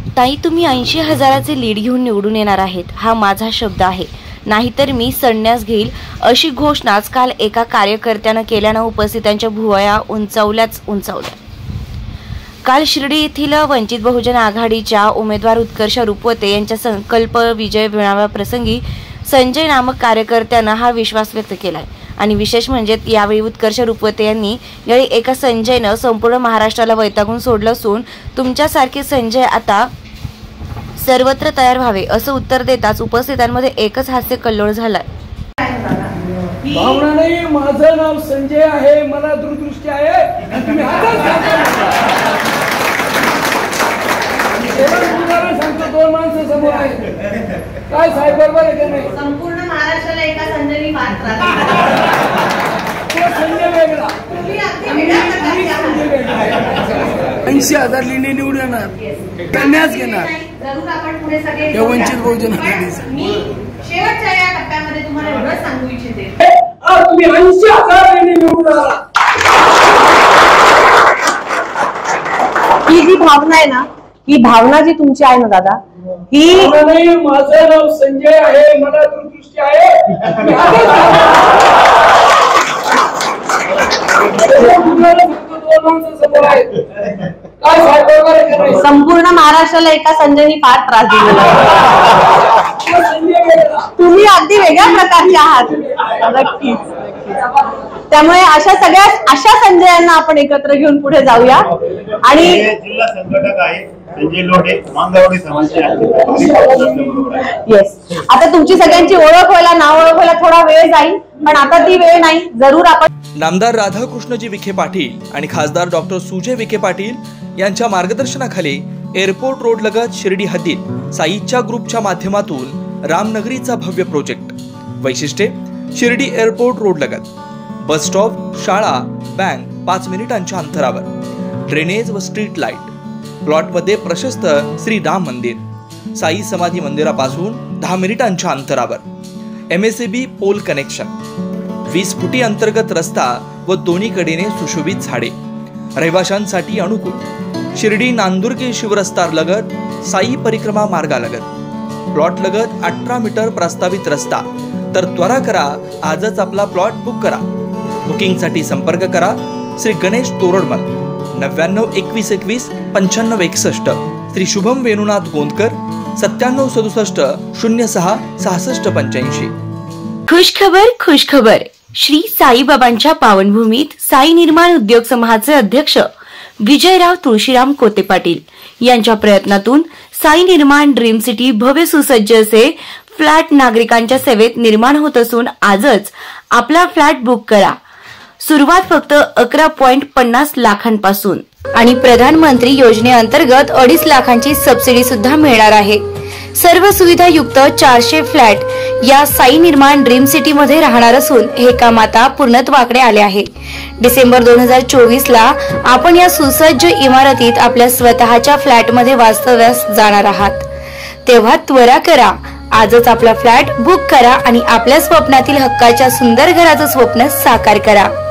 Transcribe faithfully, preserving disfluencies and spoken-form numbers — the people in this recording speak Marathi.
ताई, तुम्ही ऐंशी हजाराचे लीड घेऊन निवडून येणार आहेत हा माझा शब्द आहे, नाहीतर मी संन्यास घेईल अशी घोषणाच काल एका कार्यकर्त्यानं केल्यानं उपस्थितांच्या भुवया उंचावल्याच उंचावल्या। काल शिर्डी येथील वंचित बहुजन आघाडीच्या उमेदवार उत्कर्ष रुपवते यांच्या संकल्प विजय मेळाव्याप्रसंगी संजय नामक कार्यकर्त्यानं हा विश्वास व्यक्त केलाय। आणि विशेष म्हणजे यावेळी उत्कर्ष रुपवते यांनी यावेळी एका संजयनं संपूर्ण महाराष्ट्राला वैतागून सोडलं असून तुमच्यासारखे संजय आता सर्वत्र तयार व्हावे असं उत्तर देताच उपस्थितांमध्ये एकच हास्य कल्लोळ झालाय। भावना नाही, माझं नाव संजय आहे, मला दूरदृष्टी आहे। तुम्ही सांगतो दोन माणसं समोर आहे काय साहेब, बरोबर आहे का नाही? संपूर्ण महाराष्ट्राला एका संजयनी पाठ संजय वेगळा, ऐंशी हजार लिहिणे निवडून येणार, कन्याच घेणार जरूर आपण पुढे सगळे या वंचित बहुजन आघाडीचं। मी शेवटच्या या टप्प्यामध्ये तुम्हाला एवढंच सांगू इच्छिते, तुम्ही ऐंशी हजार लिहिणे निवडून आला। ही जी भावना आहे ना, ही भावना जी तुमची आहे ना दादा, ही नाही, माझं नाव संजय आहे, मला दूरदृष्टी आहे। संपूर्ण महाराष्ट्राला एका संजयनी फार त्रास दिलेला, तुम्ही अगदी वेगळ्या प्रकारचे आहात। नक्कीच, त्यामुळे अशा सगळ्या अशा संजयांना आपण एकत्र घेऊन पुढे जाऊया। आणि जिल्हा संघटक आहे संजय लोढे, मांगरवाडी समाजचे। येस, आता तुमची सगळ्यांची ओळख व्हायला, नाव ओळख व्हायला थोडा वेळ जाईल, पण आता ती वेळ नाही। जरूर आपण नामदार राधाकृष्णजी विखे पाटील आणि खासदार डॉक्टर सुजय विखे पाटील यांच्या मार्गदर्शनाखाली एअरपोर्ट रोड लगत शिर्डी हद्दीत साईच्या ग्रुपच्या माध्यमातून रामनगरीचा भव्य प्रोजेक्ट। वैशिष्ट्ये: शिर्डी एअरपोर्ट रोड लगत बस स्टॉप, शाळा, बँक पाच मिनिटांच्या अंतरावर, ड्रेनेज व स्ट्रीट लाईट, प्लॉटमध्ये प्रशस्त श्री राम मंदिर, साई समाधी मंदिरापासून दहा मिनिटांच्या अंतरावर, एमएसएबी पोल कनेक्शन, वीस फुटी अंतर्गत रस्ता व दोन्ही कडेने सुशोभित झाडे, रहिवाशांसाठी अनुकूल, शिर्डी नांदुर्गे शिवरस्ता लगत साई परिक्रमा मार्गालगत, प्लॉट लगत अठरा मीटर प्रस्तावित रस्ता। तर त्वरा करा, आजच आपला प्लॉट बुक करा। बुकिंगसाठी संपर्क करा श्री गणेश तोरडमल, नव्याण्णव एकवीस एकवीस पंच्याण्णव एकसष्ट, श्री शुभम वेणुनाथ गोंदकर, सत्त्याण्णव सदुसष्ट शून्य सहा सहासष्ट पंच्याऐंशी। खुशखबर खुशखबर, श्री साईबाबांच्या पावनभूमीत साई निर्माण उद्योग समूहाचे अध्यक्ष विजयराव तुळशीराम कोते पाटील यांच्या प्रयत्नातून साई निर्माण ड्रीम सिटी भव्य सुसज्ज असे फ्लॅट नागरिकांच्या सेवेत निर्माण होत असून आजच आपला फ्लॅट बुक करा। सुरुवात फक्त अकरा पॉइंट पन्नास लाखांपासून आणि प्रधानमंत्री योजनेअंतर्गत अडीच लाखांची सबसिडी सुद्धा मिळणार आहे। सर्व सुविधा युक्त चारशे फ्लॅट या साई निर्माण ड्रीम सिटी मध्ये राहणार असून हे काम आता पूर्णत्वाकडे आले आहे। डिसेंबर दोन हजार चोवीस ला आपण या सुसज्ज इमारतीत आपल्या स्वतःच्या फ्लॅट मध्ये वास्तव्यास जाणार आहात, तेव्हा त्वरा करा, आजच आपला फ्लॅट बुक करा आणि आपल्या स्वप्नातील हक्काच्या सुंदर घराचं स्वप्न साकार करा।